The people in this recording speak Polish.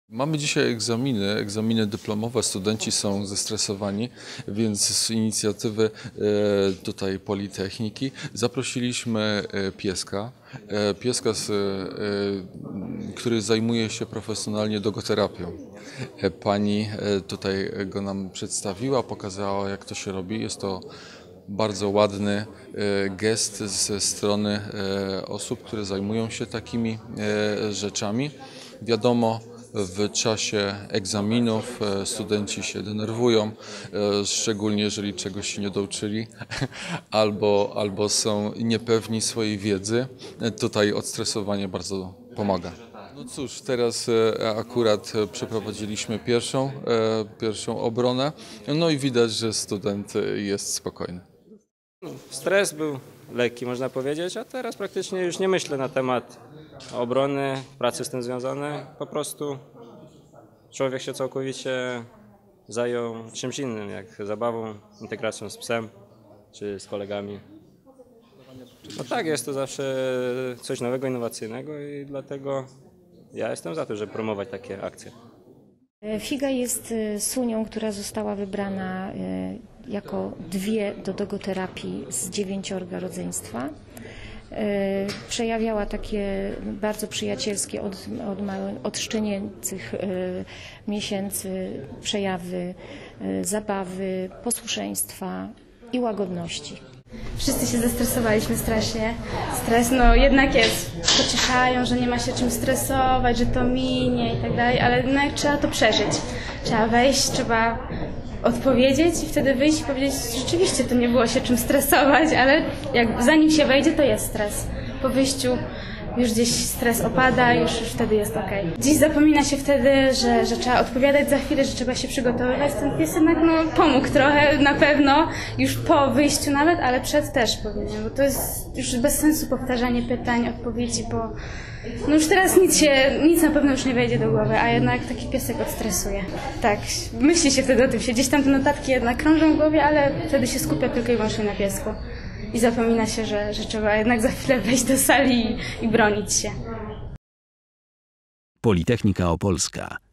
Mamy dzisiaj egzaminy dyplomowe, studenci są zestresowani, więc z inicjatywy tutaj Politechniki zaprosiliśmy pieska, który zajmuje się profesjonalnie logoterapią. Pani tutaj go nam przedstawiła, pokazała, jak to się robi. Jest to bardzo ładny gest ze strony osób, które zajmują się takimi rzeczami. Wiadomo, w czasie egzaminów studenci się denerwują, szczególnie jeżeli czegoś się nie douczyli albo są niepewni swojej wiedzy. Tutaj odstresowanie bardzo pomaga. No cóż, teraz akurat przeprowadziliśmy pierwszą obronę, no i widać, że student jest spokojny. Stres był lekki, można powiedzieć, a teraz praktycznie już nie myślę na temat obrony, pracy z tym związanej. Po prostu człowiek się całkowicie zajął czymś innym, jak zabawą, integracją z psem czy z kolegami. No tak, jest to zawsze coś nowego, innowacyjnego i dlatego ja jestem za to, żeby promować takie akcje. Figa jest sunią, która została wybrana jako dwie do dogoterapii z 9 rodzeństwa. Przejawiała takie bardzo przyjacielskie od szczenięcych miesięcy przejawy zabawy, posłuszeństwa i łagodności. Wszyscy się zestresowaliśmy strasznie. Stres no jednak jest. Pocieszają, że nie ma się czym stresować, że to minie i tak dalej, ale no jak trzeba to przeżyć. Trzeba wejść, trzeba odpowiedzieć i wtedy wyjść i powiedzieć, rzeczywiście to nie było się czym stresować, ale zanim się wejdzie, to jest stres. Po wyjściu już gdzieś stres opada i już wtedy jest okej. Dziś zapomina się wtedy, że trzeba odpowiadać za chwilę, że trzeba się przygotowywać. Ten pies jednak pomógł trochę na pewno, już po wyjściu nawet, ale przed też powinien, bo to jest już bez sensu powtarzanie pytań, odpowiedzi, bo no już teraz nic na pewno już nie wejdzie do głowy, a jednak taki piesek odstresuje. Tak, myśli się wtedy o tym, gdzieś tam te notatki jednak krążą w głowie, ale wtedy się skupia tylko i wyłącznie na piesku. I zapomina się, że trzeba jednak za chwilę wejść do sali i bronić się. Politechnika Opolska.